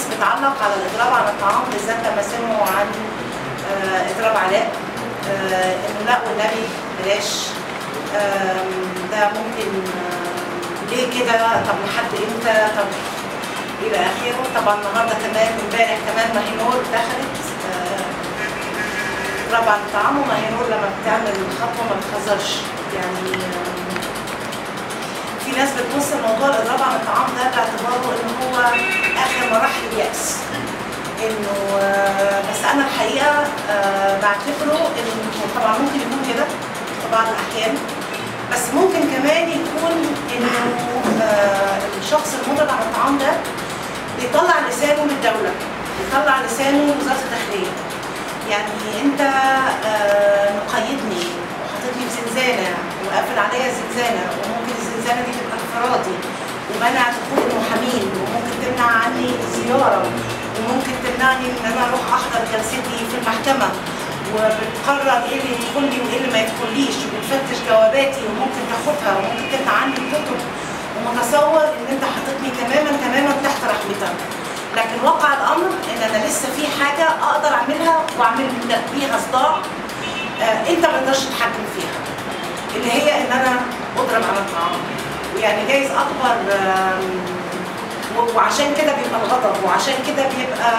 ناس بتعلق على الاضراب عن الطعام بالذات لما سمعوا عن اضراب علاء، انه لا والنبي بلاش، ده ممكن ليه كده، طب لحد امتى، طب الى اخره. طبعا النهارده كمان امبارح كمان ماهينور دخلت اضراب عن الطعام، وماهينور لما بتعمل خطوه ما بتهزرش يعني. في ناس بتبص لموضوع الاضراب عن الطعام ده باعتباره ان هو اخر مراحل اليأس، انه بس انا الحقيقه بعتبره انه طبعا ممكن يكون كده في بعض الاحيان، بس ممكن كمان يكون انه الشخص المضرب عن الطعام ده بيطلع لسانه من الدوله، بيطلع لسانه من وزاره الداخليه. يعني انت مقيدني وحاططني في زنزانه وقافل عليا الزنزانه، وممكن الزنزانه دي تبقى انفرادي ومنع دخول المحامين، وممكن تمنع عني زياره، وممكن تمنعني ان انا اروح احضر جلستي في المحكمه، وبتقرر ايه اللي يدخل لي وايه اللي ما يدخليش، وبتفتش جواباتي وممكن تاخدها، وممكن تمنع عني الكتب، ومتصور ان انت حاططني تماما تحت رحمتك. لكن واقع الامر ان انا لسه في حاجه اقدر اعملها واعمل بيها صداع انت ما تقدرش تتحكم فيها، اللي هي ان انا اضرب على الطعام. ويعني جايز اكبر، وعشان كده بيبقى الغضب، وعشان كده بيبقى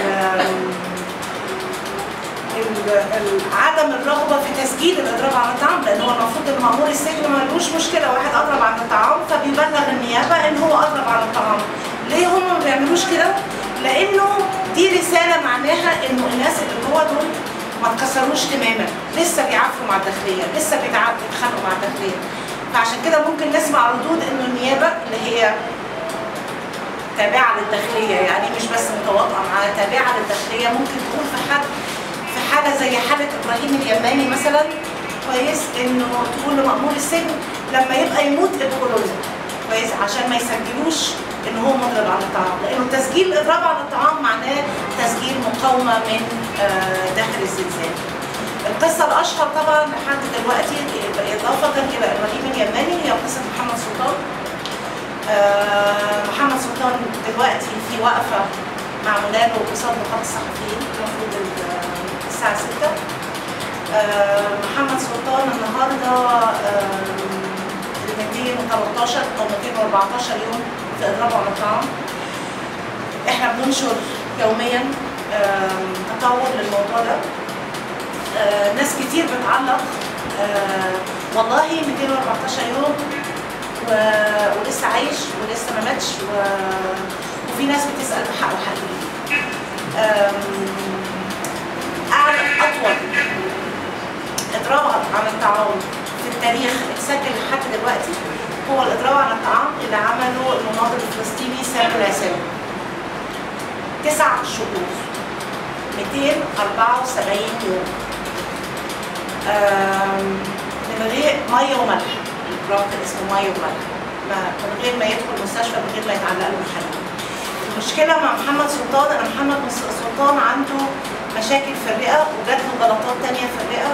عدم الرغبه في تسجيل الاضراب عن الطعام، لان هو المفروض ان مأمور السجن مالوش مشكله واحد اضرب عن الطعام فبيبلغ النيابه ان هو اضرب عن الطعام. ليه هم ما بيعملوش كده؟ لانه دي رساله معناها انه الناس اللي جوه دول ما اتكسروش تماما، لسه بيعافروا مع الداخليه، لسه بيتخانقوا مع الداخليه. فعشان كده ممكن نسمع ردود انه النيابه اللي هي تابعه للداخليه، يعني مش بس متواطئه معاها، تابعه للداخليه، ممكن تقول في حاله زي حاله ابراهيم اليماني مثلا، كويس، انه تقول لمأمور السجن لما يبقى يموت ادخلوا له، كويس، عشان ما يسجلوش ان هو مضرب عن الطعام، لانه تسجيل الاضراب عن الطعام معناه تسجيل مقاومه من داخل الزنزانه. القصه الاشهر طبعا لحد دلوقتي اضافه الى ابراهيم اليماني هي قصه محمد سلطان. محمد سلطان دلوقتي في وقفه معموله له قصاد نقابه الصحفيين المفروض الساعه 6. محمد سلطان النهارده 213 او 214 يوم في اضرابه عن الطعام. احنا بننشر يوميا تطور للموضوع ده. ناس كتير بتعلق والله 214 يوم ولسه عايش ولسه ما ماتش، وفي ناس بتسال بحقه حقيقي. اطول اضراب عن الطعام في التاريخ اتسجل لحد دلوقتي هو الاضراب عن الطعام اللي عمله المناضل الفلسطيني سامي العساوي. 9 شهور 274 يوم من غير ميه وملح. الاضراب كان اسمه ميه وملح، من غير ما يدخل المستشفى، من غير ما يتعلق له الحديد. المشكله مع محمد سلطان ان محمد سلطان عنده مشاكل في الرئه، وجات له جلطات ثانيه في الرئه،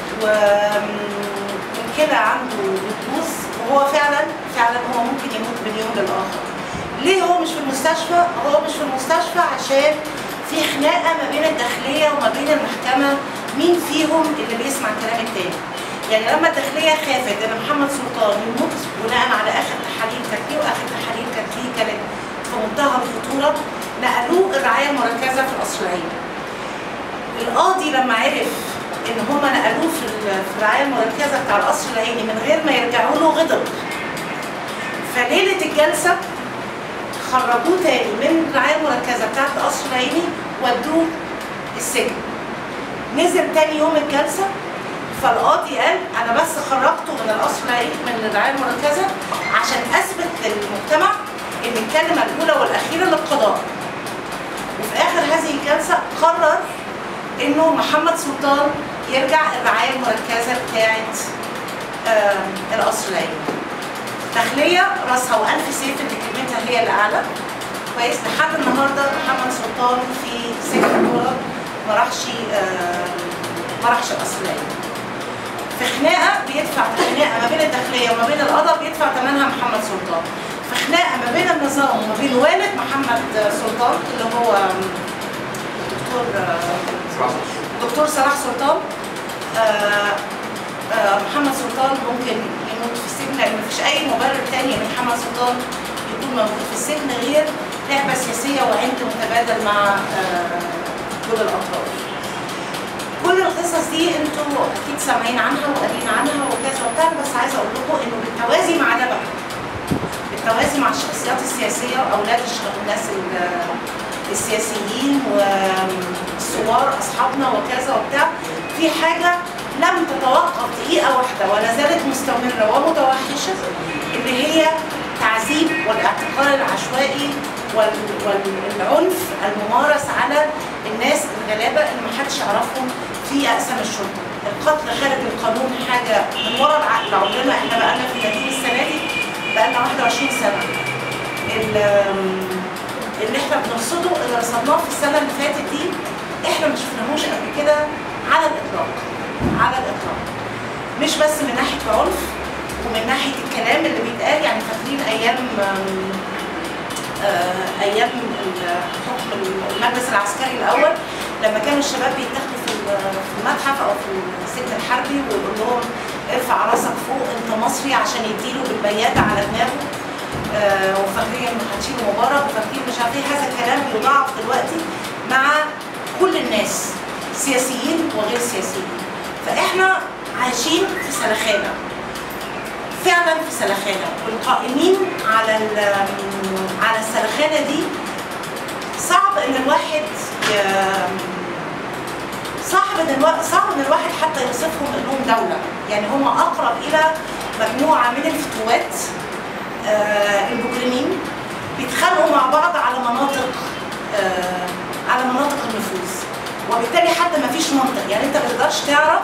والكلى عنده بتبوظ، وهو فعلا هو ممكن يموت من يوم للاخر. ليه هو مش في المستشفى؟ هو مش في المستشفى عشان في خناقه ما بين الداخليه وما بين المحكمه، مين فيهم اللي بيسمع كلام التاني. يعني لما الداخليه خافت ان محمد سلطان يموت بناء على اخر تحاليل كانت ليه، واخر تحاليل كانت ليه كانت في منتهى الخطوره، نقلوه الرعايه المركزه في القصر العيني. القاضي لما عرف ان هم نقلوه في الرعايه المركزه بتاع القصر العيني من غير ما يرجعوا له غضب، فليله الجلسه خرجوه تاني من الرعايه المركزه بتاعت القصر العيني ودوه السجن. نزل تاني يوم الجلسه، فالقاضي قال انا بس خرجته من القصر العيني من الرعايه المركزه عشان اثبت للمجتمع ان الكلمه الاولى والاخيره للقضاء. وفي اخر هذه الجلسه قرر انه محمد سلطان يرجع الرعايه المركزه بتاعت القصر العيني. داخليه راسها والف سيف اللي كلمتها هي اللي اعلى، كويس. لحد النهارده محمد سلطان في سجن الدولار ما راحش القصر العيني. في خناقه ما بين الداخليه وما بين القضاء بيدفع ثمنها محمد سلطان. في خناقه ما بين النظام وما بين والد محمد سلطان اللي هو دكتور صلاح سلطان. محمد سلطان ممكن يموت في السجن لان مفيش اي مبرر تاني ان محمد سلطان يكون موجود في السجن غير لعبه سياسيه وعند متبادل مع كل الاطراف. كل القصص دي انتوا اكيد سامعين عنها وقارين عنها وكذا وبتاع، بس عايزه اقول لكم انه بالتوازي مع ده بقى، بالتوازي مع الشخصيات السياسيه واولاد الناس السياسيين والثوار اصحابنا وكذا وبتاع، في حاجه لم تتوقف دقيقه واحده ولا زالت مستمره ومتوحشه، اللي هي تعذيب والاعتقال العشوائي والعنف الممارس على الناس الغلابه اللي محدش يعرفهم في اقسام الشرطه. القتل خارج القانون حاجه من ورا العقل عمرنا، احنا بقالنا في نتيجه السنه دي بقالنا 21 سنه. اللي احنا بنرصده اللي رصدناه في السنه اللي فاتت دي احنا ما شفناهوش قبل كده على الاطلاق، على الاطلاق. مش بس من ناحيه العنف ومن ناحيه الكلام اللي بيتقال، يعني فاكرين ايام حكم المجلس العسكري الاول لما كانوا الشباب بيتاخدوا في المتحف او في السجن الحربي ويقول لهم ارفع راسك فوق انت مصري عشان يديله بالبياده على دماغه، وفاكرين هتشيل مبارك وفاكرين مش عارف ايه. هذا الكلام بيضاعف دلوقتي مع كل الناس سياسيين وغير سياسيين. فاحنا عايشين في سلخانه، فعلا في سلخانه، والقائمين على السلخانه دي صعب ان الواحد صعب ان الواحد حتى يوصفهم انهم دوله، يعني هم اقرب الى مجموعه من الفتوات المجرمين بيتخانقوا مع بعض على مناطق النفوذ، وبالتالي حتى ما فيش منطق. يعني انت ما تقدرش تعرف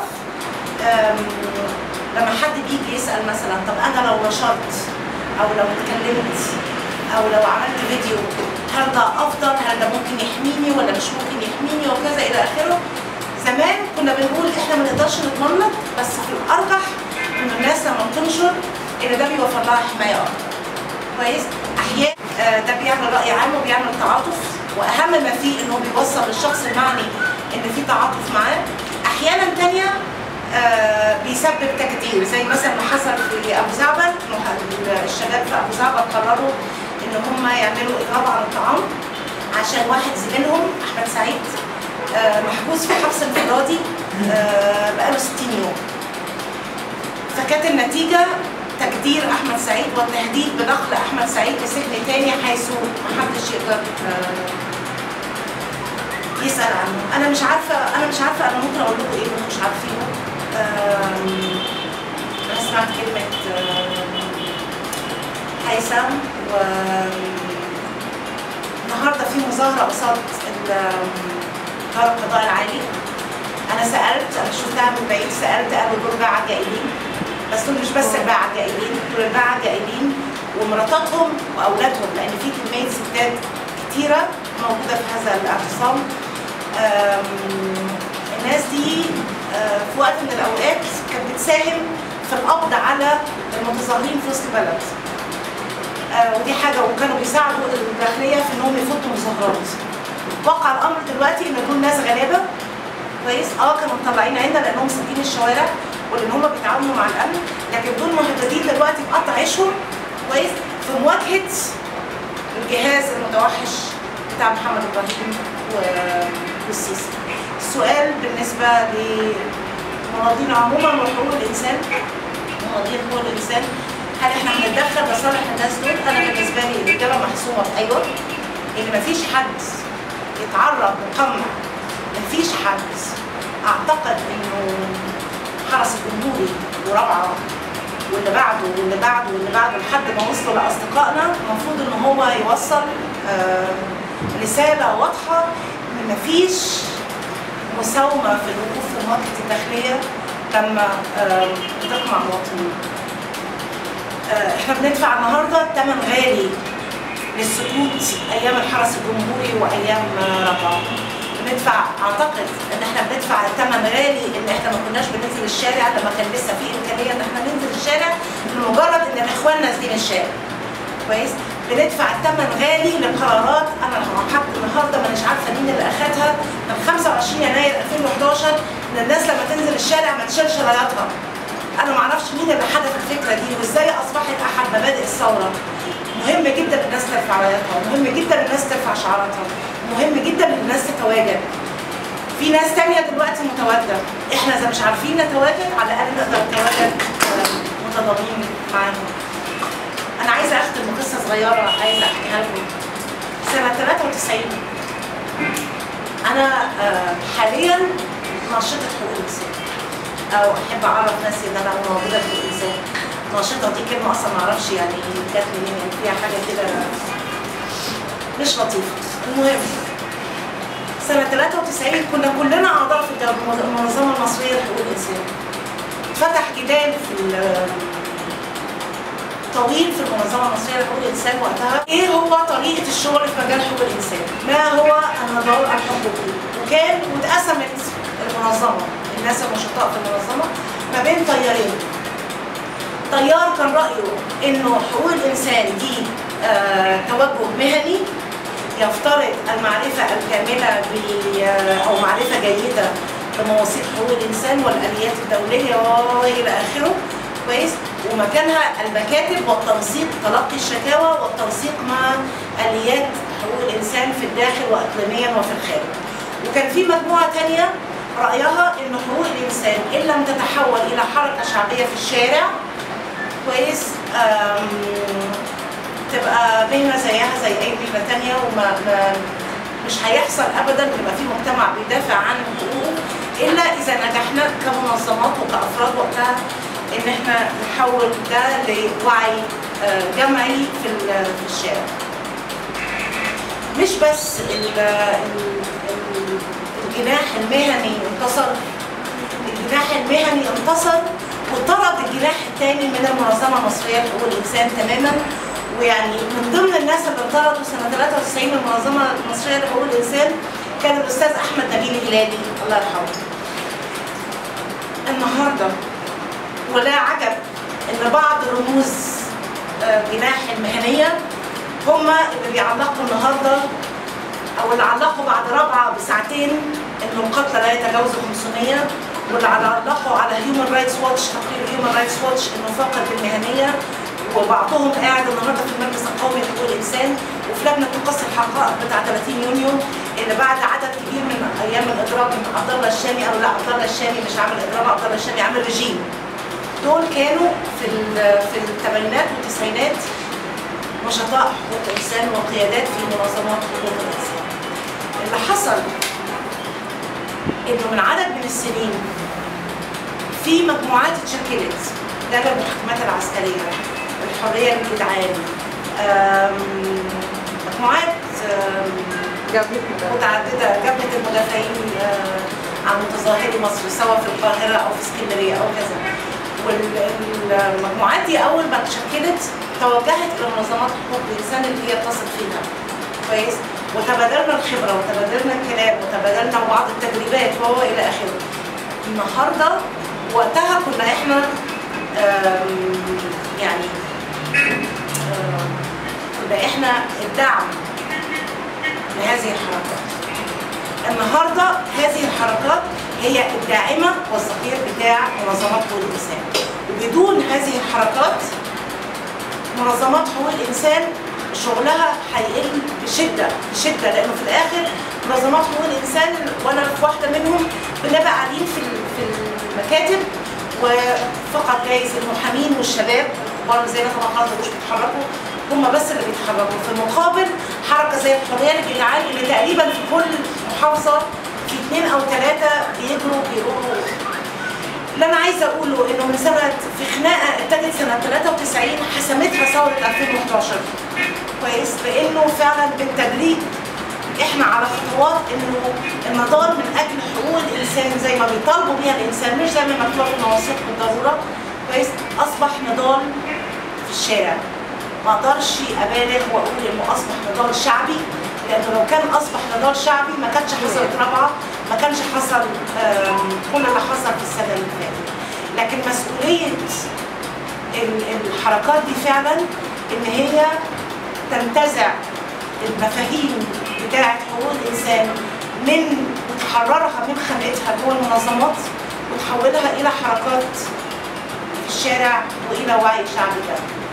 لما حد بيجي يسال مثلا طب انا لو نشرت او لو اتكلمت او لو عملت فيديو هل ده افضل، هل ده ممكن يحميني ولا مش ممكن يحميني وكذا الى اخره. زمان كنا بنقول احنا ما نقدرش نضمن لك، بس في الارجح ان الناس لما بتنشر ان ده بيوفر لها حمايه اكتر. كويس؟ احيانا ده بيعمل راي عام وبيعمل تعاطف، واهم ما فيه انه بيوصل للشخص المعني ان في تعاطف معاه. احيانا ثانيه بيسبب تكدير، زي مثلا ما حصل في ابو زعبل. الشباب في ابو زعبل قرروا ان هم يعملوا اضراب عن الطعام عشان واحد زميلهم احمد سعيد محبوس في حبس انفرادي بقاله 60 يوم. فكانت النتيجه تكدير احمد سعيد والتهديد بنقل احمد سعيد لسجن تاني حيث محدش يقدر يسال عنه. انا مش عارفه انا ممكن اقول لكم ايه مش عارفينه. انا سمعت كلمه هيثم، النهارده في مظاهره قصاد دار القضاء العالي. انا شفتها من بعيد، سالت قالوا دول باعة جائلين، بس دول مش بس الباعة جائلين، دول الباعة جائلين ومراتاتهم واولادهم، لان في كميه ستات كتيره موجوده في هذا الاعتصام. الناس دي في وقت من الاوقات كانت بتساهم في القبض على المتظاهرين في وسط البلد، ودي حاجه، وكانوا بيساعدوا الداخليه في انهم يفضوا مظاهرات. وقع الامر دلوقتي ان دول ناس غلابه كويس، كانوا مطلعين عنا لانهم ساكنين الشوارع ولان هم بيتعاونوا مع الامن، لكن دول مهددين دلوقتي بقطع عيشهم كويس في مواجهه الجهاز المتوحش بتاع محمد ابراهيم والسيسي. السؤال بالنسبه لمناضلين عموما وحقوق الانسان، مناضلين حقوق الانسان، هل احنا هنتدخل لصالح الناس دول؟ انا بالنسبه لي الاجابه محسومه بايوه، ان مفيش حد يتعرض مقمع، مفيش حد. اعتقد انه حرس الجمهوري ورابعه واللي بعده واللي بعده واللي بعده لحد ما وصلوا لاصدقائنا، المفروض ان هو يوصل رساله واضحه ان مفيش مساومه في الوقوف في مواجهه الداخليه لما بتقمع مواطنين. احنا بندفع النهارده ثمن غالي للسكوت ايام الحرس الجمهوري وايام رابعه. بندفع، اعتقد ان احنا بندفع ثمن غالي ان احنا ما كناش بننزل الشارع لما كان لسه في امكانيه ان احنا ننزل الشارع لمجرد ان الاخوان نازلين الشارع. كويس؟ بندفع الثمن غالي لقرارات انا حتى النهارده مانيش عارفه مين اللي اخذها من 25 يناير 2011 ان الناس لما تنزل الشارع ما تشيلش راياتها. انا ما اعرفش مين اللي حدث الفكره دي وازاي اصبحت احد مبادئ الثوره. مهم جدا الناس ترفع راياتها، مهم جدا الناس ترفع شعاراتها، مهم جدا الناس تتواجد. في ناس تانية دلوقتي متواجده، احنا اذا مش عارفين نتواجد على الاقل نقدر نتواجد متضامنين معاهم. أنا عايزة أختم بقصة صغيرة عايزة أحكيها لكم. سنة 93 أنا حالياً ناشطة حقوق الإنسان، أو أحب أعرف نفسي إن أنا موجودة في الإنسان. ناشطة دي كلمة أصلاً معرفش يعني جت منين، يعني فيها حاجة كده مش لطيفة. المهم سنة 93 كنا كلنا أعضاء في المنظمة المصرية لحقوق الإنسان. فتح جدال طويل في المنظمه المصريه لحقوق الانسان وقتها، ايه هو طريقه الشغل في مجال حقوق الانسان؟ ما هو النضال الحقوقي؟ واتقسمت المنظمه، الناس النشطاء في المنظمه ما بين تيارين. تيار كان رايه انه حقوق الانسان دي توجه مهني يفترض المعرفه الكامله او معرفه جيده بمواثيق حقوق الانسان والاليات الدوليه والى اخره، كويس؟ ومكانها المكاتب والتنسيق، تلقي الشكاوى والتنسيق مع آليات حقوق الإنسان في الداخل وإقليميا وفي الخارج. وكان في مجموعة تانية رأيها إن حقوق الإنسان إن لم تتحول إلى حركة شعبية في الشارع، كويس؟ تبقى مهنة زيها زي أي مهنة تانية، مش هيحصل أبداً يبقى في مجتمع بيدافع عن حقوقه إلا إذا نجحنا كمنظمات وكأفراد وقتها ان احنا نحول ده لوعي جمعي في الشارع. مش بس الجناح المهني انتصر، الجناح المهني انتصر وطرد الجناح الثاني من المنظمه المصريه لحقوق الانسان تماما. ويعني من ضمن الناس اللي انطردوا سنه 93 من المنظمه المصريه لحقوق الانسان كان الاستاذ احمد نبيل هلالي الله يرحمه. النهارده ولا عجب ان بعض رموز جناح المهنيه هم اللي بيعلقوا النهارده او اللي علقوا بعد رابعه بساعتين انه القتلى لا يتجاوزوا 500، واللي علقوا على هيومن رايتس واتش، تقرير هيومن رايتس واتش انه فقد المهنيه، وبعضهم قاعد النهارده في المجلس القومي لحقوق الانسان وفي لجنه تقصي الحقائق بتاع 30 يونيو اللي بعد عدد كبير من ايام الاضراب من عبد الله الشامي، او لا عبد الله الشامي مش عامل اضراب، عبد الله الشامي عامل رجيم. دول كانوا في الثمانينات والتسعينات نشطاء حقوق الانسان وقيادات في منظمات حقوق الانسان. اللي حصل انه من عدد من السنين في مجموعات اتشكلت لدى المحاكمات العسكريه، الحريه للجدعان، مجموعات متعدده، جبهه المدافعين عن متظاهري مصر سواء في القاهره او في اسكندريه او كذا. والمجموعات دي اول ما اتشكلت توجهت الى منظمات حقوق الانسان اللي هي بتصل فيها، كويس؟ وتبادلنا الخبره وتبادلنا الكلام وتبادلنا بعض التدريبات وهو الى اخره. النهارده وقتها كنا احنا يعني كنا احنا الدعم لهذه الحركات. النهارده هذه الحركات هي الداعمه والظهير بتاع منظمات حقوق الانسان. وبدون هذه الحركات منظمات حقوق الانسان شغلها هيقل بشده بشده، لانه في الاخر منظمات حقوق الانسان وانا في واحده منهم بنبقى قاعدين في المكاتب وفقط جايز المحامين والشباب الكبار زينا طبعا خلاص مش بيتحركوا، هم بس اللي بيتحركوا. في المقابل حركه زي الحريه للجدعان اللي تقريبا في كل محافظه في 2 أو 3 بيجروا بيقولوا. اللي انا عايزه اقوله انه من سنه في خناقه ابتدت سنه 93 حسمتها ثوره 2011، كويس؟ بانه فعلا بالتدريج احنا على خطوات انه النضال من اجل حقوق الانسان زي ما بيطالبوا بيها الانسان، مش زي ما مكتوب في المواثيق بالضروره، كويس؟ اصبح نضال في الشارع. ما اقدرش ابالغ واقول انه اصبح نضال شعبي، لانه لو كان اصبح نضال شعبي ما كانش حصلت رابعه، ما كانش حصل كل اللي حصل في السنه اللي فاتت. لكن مسؤوليه الحركات دي فعلا ان هي تنتزع المفاهيم بتاعة حقوق الإنسان وتحررها من خنقتها جوه المنظمات وتحولها إلى حركات في الشارع وإلى وعي شعبي ده.